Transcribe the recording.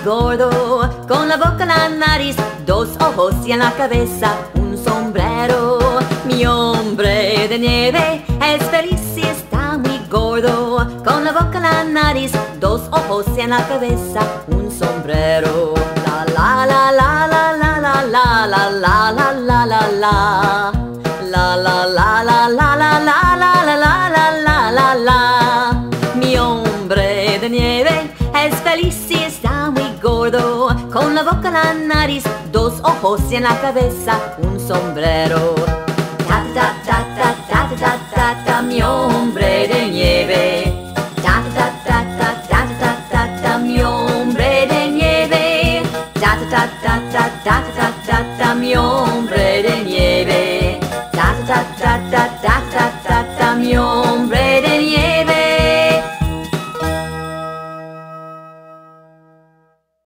gordo, con la boca, la nariz, dos ojos y en la cabeza un sombrero. Mi hombre de nieve es feliz y está muy gordo, con la boca, la nariz, dos ojos y en la cabeza un sombrero. La la la la la la la la la la la la la la. La la la la la la la la la la la la la. Mi hombre de nieve es feliz y está muy gordo, con la boca, la nariz, dos ojos y en la cabeza un sombrero. Ta ta ta ta ta ta ta ta, mi hombre de nieve. Ta ta ta ta ta ta ta ta, mi hombre de nieve. Ta ta ta ta ta ta ta ta, mi hombre de nieve. Ta ta ta ta ta ta ta, mi hombre.